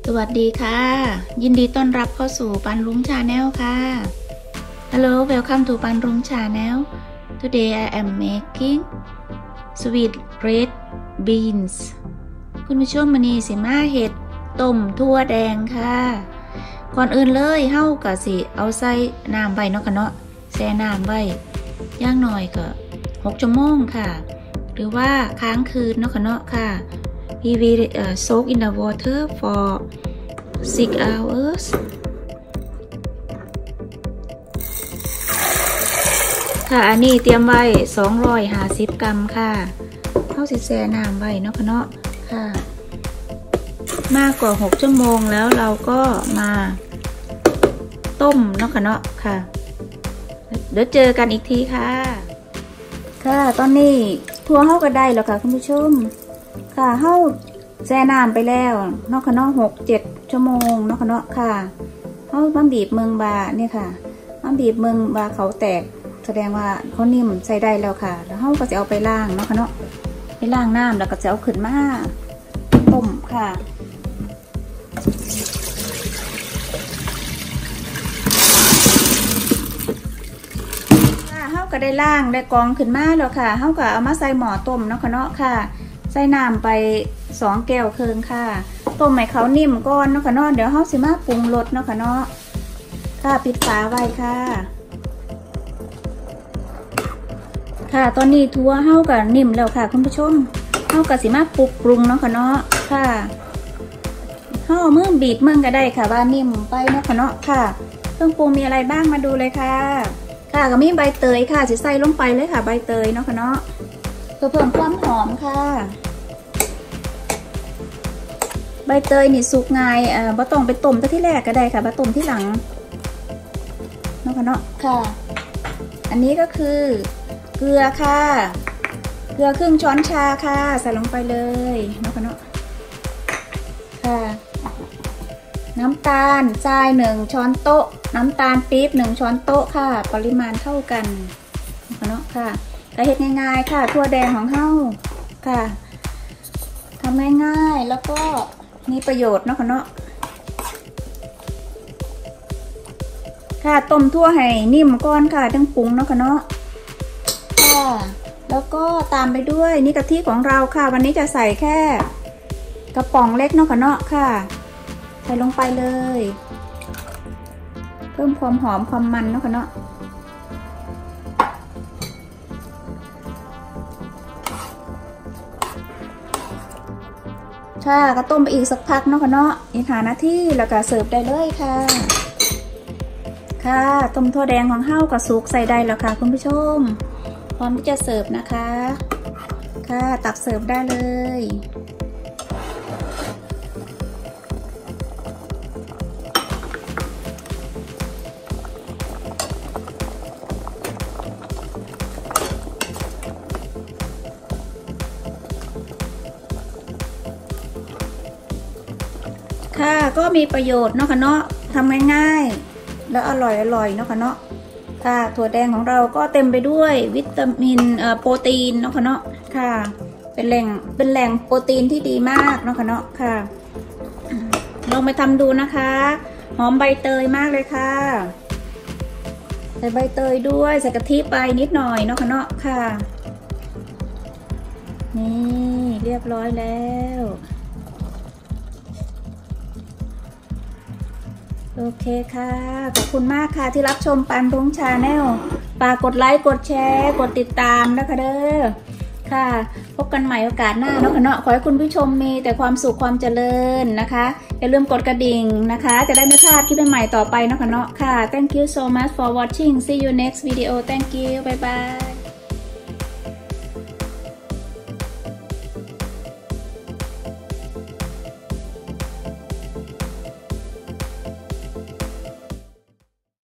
สวัสดีค่ะยินดีต้อนรับเข้าสู่ปันรุ้งชาแนลค่ะ Hello welcome to ปันรุ้งชาแนล Today I am making sweet red beans คุณผู้ชมมื้อนี้สิมาเฮ็ดต้มถั่วแดงค่ะก่อนอื่นเลยเฮาก็สิเอาใส่น้ำไว้เนาะค่ะเนาะแช่น้ำไว้อย่างน้อยก็6 ชั่วโมงค่ะหรือว่าค้างคืนเนาะค่ะเนาะค่ะWe will soak in the water for 6 hours ค่ะอันนี้เตรียมไว้250 กรัมค่ะเข้าสิแช่น้ำไว้เนาะค่ะเนาะค่ะมากกว่า6 ชั่วโมงแล้วเราก็มาต้มเนาะค่ะเนาะค่ะเดี๋ยวเจอกันอีกทีค่ะค่ะตอนนี้ทั่วเข้าก็ได้แล้วค่ะคุณผู้ชมค่ะเข้าแช่น้ำไปแล้วเนาะค่ะเนาะ6-7 ชั่วโมงเนาะค่ะเนาะค่ะเข้ามาบีบเมืองบาเนี่ยค่ะมาบีบเมืองบาเขาแตกแสดงว่าเขานิ่มใส่ได้แล้วค่ะแล้วเข้าก็จะเอาไปล้างเนาะค่ะเนาะไปล้างน้ำแล้วก็จะเอาขึ้นมาต้มค่ะเข้าก็ได้ล้างได้กรองขึ้นมาแล้วค่ะเข้าก็เอามาใส่หม้อต้มเนาะค่ะเนาะค่ะใส่น้ำไป2 แก้วครึ่งค่ะต้มให้เขานิ่มก่อนเนาะค่ะเนาะเดี๋ยวเฮาสิมาปรุงรสเนาะค่ะเนาะค่ะปิดฝาไว้ค่ะค่ะตอนนี้ทั่วเฮาก็นิ่มแล้วค่ะคุณผู้ชมเฮาก็สิมาปรุงเนาะค่ะเนาะค่ะเฮามือบีบก็ได้ค่ะว่านิ่มไปเนาะค่ะเนาะค่ะเครื่องปรุงมีอะไรบ้างมาดูเลยค่ะค่ะก็มีใบเตยค่ะสิใส่ลงไปเลยค่ะใบเตยเนาะค่ะเนาะเพื่อเพิ่มความหอมค่ะใบเตยนี่สุกง่ายบ่ต้องไปต้มที่แรกก็ได้ค่ะมาต้มที่หลังเนาะค่ะเนาะค่ะอันนี้ก็คือเกลือค่ะเกลือครึ่งช้อนชาค่ะใส่ลงไปเลยเนาะค่ะเนาะค่ะน้ำตาลทราย1 ช้อนโต๊ะน้ำตาลปี๊บ1 ช้อนโต๊ะค่ะปริมาณเท่ากันเนาะค่ะเนาะค่ะก็เฮ็ดง่ายๆค่ะถั่วแดงของเฮาค่ะทำง่ายๆแล้วก็มีประโยชน์เนาะค่ะเนาะค่ะต้มทั่วให้นิ่มก้อนค่ะทั้งปรุงเนาะค่ะเนาะค่ะแล้วก็ตามไปด้วยนี่กะทิของเราค่ะวันนี้จะใส่แค่กระป๋องเล็กเนาะค่ะเนาะค่ะใส่ลงไปเลยเพิ่มความหอมความมันเนาะค่ะเนาะค่ะก็ต้มไปอีกสักพักเนาะค่ะเนาะอีก5 นาทีแล้วก็เสิร์ฟได้เลยค่ะค่ะต้มถั่วแดงของเฮากับสุกใส่ได้แล้วค่ะคุณผู้ชมพร้อมที่จะเสิร์ฟนะคะค่ะตักเสิร์ฟได้เลยค่ะก็มีประโยชน์เนาะค่ะเนาะทำง่ายๆแล้วอร่อยเนาะค่ะเนาะค่ะถั่วแดงของเราก็เต็มไปด้วยวิตามินโปรตีนเนาะค่ะเนาะค่ะเป็นแหล่งโปรตีนที่ดีมากเนาะค่ะเนาะค่ะลองไปทำดูนะคะหอมใบเตยมากเลยค่ะใส่ใบเตยด้วยใส่กะทิไปนิดหน่อยเนาะค่ะเนาะค่ะนี่เรียบร้อยแล้วโอเคค่ะขอบคุณมากค่ะที่รับชมปันรุ้งชาแนลฝากกดไลค์กดแชร์กดติดตามนะคะเด้อค่ะพบกันใหม่โอกาสหน้าเนาะค่ะเนาะขอให้คุณผู้ชมมีแต่ความสุขความเจริญนะคะอย่าลืมกดกระดิ่งนะคะจะได้ไม่พลาดคลิปใหม่ๆต่อไปเนาะค่ะเนาะค่ะ Thank you so much for watching see you next video Thank you bye bye